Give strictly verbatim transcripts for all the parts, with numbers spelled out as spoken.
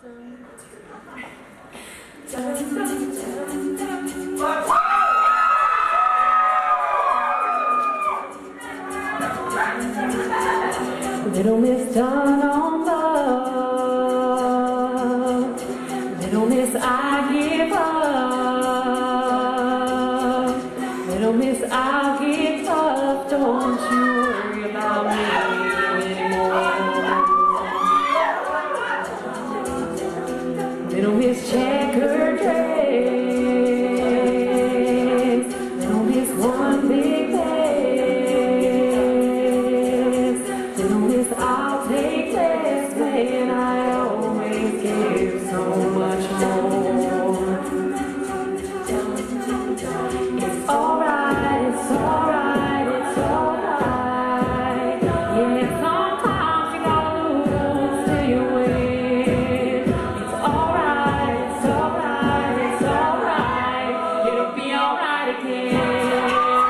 Little Miss done on love, Little Miss I give up, Little Miss I'll get tough, don't you worry about me anymore. Little Miss checkered dress, Little Miss one big pass, Little Miss I'll take less when I always give so much more. It's alright, it's alright, it's alright. Yeah, sometimes you gotta lose till you win. It's alright, it's alright, it's alright. It'll be alright again.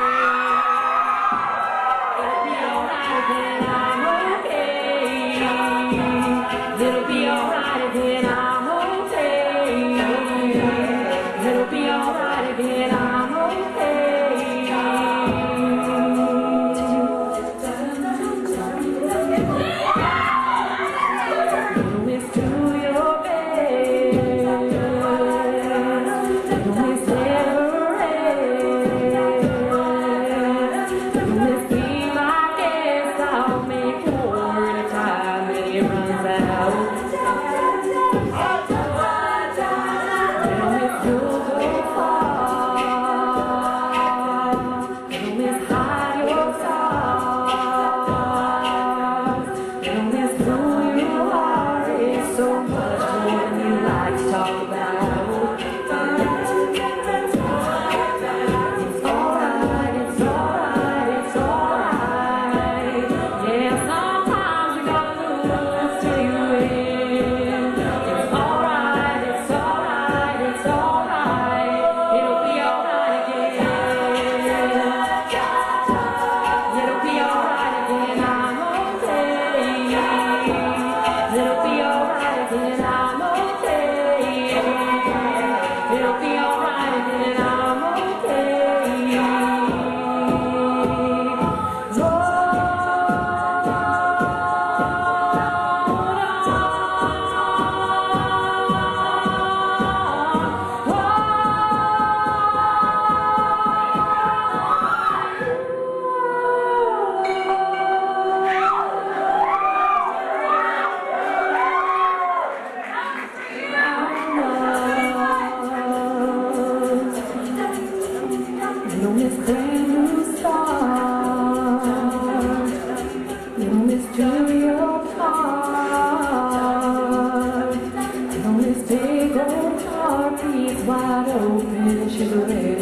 It'll be alright again, I'm okay. It'll be alright again, I'm okay. It'll be alright again, I'm okay. Little Miss, do your best. Little Miss, never rest. Little Miss, be my guest. I'll make more at a time when it runs out. Little Miss, you'll go far. Little Miss, hide your scars. Little Miss, who you are is so much more than you like to talk about. It's alright, it's alright, it's alright. Yeah, sometimes you gotta lose till you win. It's alright, it's alright, it's alright. It'll be alright again. It'll be alright again, I'm okay. It'll be alright again, I'm okay. It'll be alright again, I'm okay. Little Miss brand new start, Little Miss do your part, Little Miss big old heart beats wide open, she's ready.